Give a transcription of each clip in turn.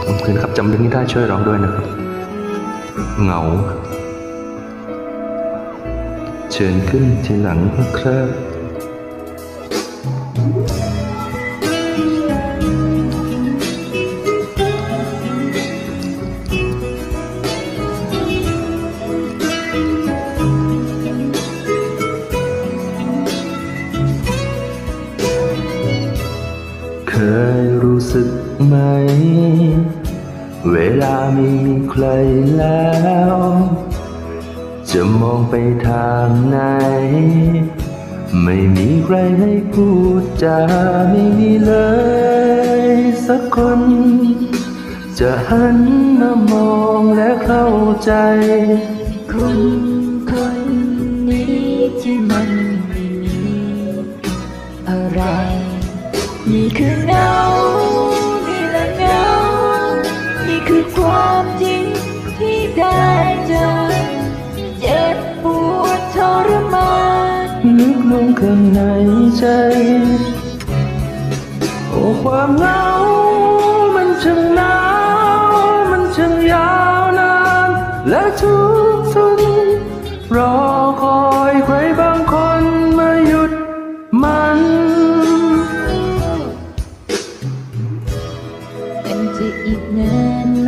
คืนครับจำเพลงนี้ได้ช่วยร้องด้วยนะครับเหงาเชิญขึ้นทีหลังนะครับเคยรู้สึกไหมเวลาไม่มีใครแล้วจะมองไปทางไหนไม่มีใครให้พูดจาไม่มีเลยสักคนจะหันมามองและเข้าใจคนนี้ที่มันไม่มีอะไรนี่คือเงานี่แหละเงานี่คือความจริงที่ได้เจอเจ็บปวดทรมานลึกลงข้างในใจโอ้ความเหงามันช่างหนาวมันช่างยาวนานและทุกทนรอคอยใครบางคนมาหยุดมันมันจะอีกนานไหม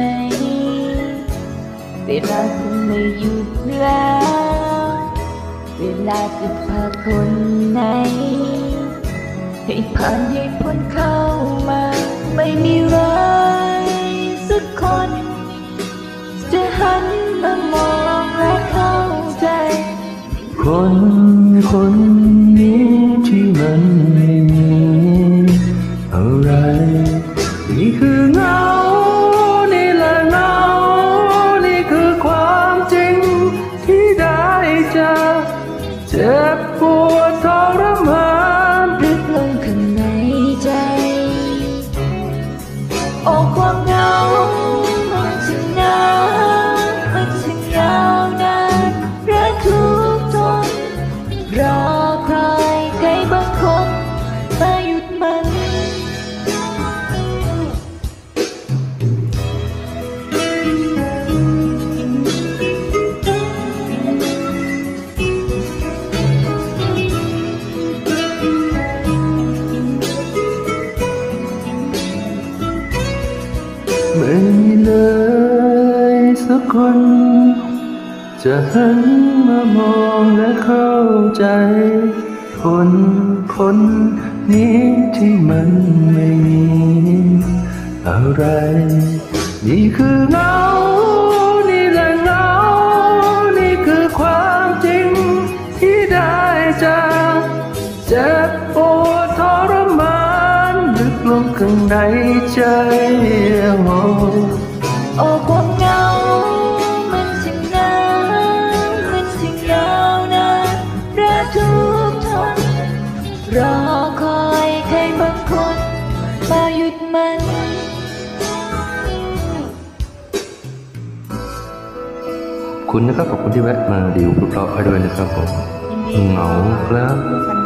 เวลาคงไม่หยุดแล้วเวลาจะพาคนไหนให้ผ่านให้พ้นเข้ามาไม่มีไรสักคนจะหันมามองและเข้าใจคนนี้ที่มันไม่มีอะไรนี่คือเงานี่แหละเงานี่คือความจริงที่ได้เจอเจ็บปวดทรมานลึกลงข้างในใจโอ้ความเหงามันช่างหนาวมันช่างยาวนานและทุกทนรอคอยใครบางคนมาหยุดมันไม่มีเลยสักคนจะหันมามองและเข้าใจคนนี้ที่มันไม่มีอะไรนี่คือเงานี่แหละเงานี่คือความจริงที่ได้จากเจ็บปวดทรมานลึกลงข้างในใจโอ้ความเหงามันช่างหนาวมันช่างยาวนานและทุกทนรอคอยใครบางคนมาหยุดมันคุณนะครับขอบคุณที่แวะมาดูเพราะให้ด้วยนะครับผมเหงาครับ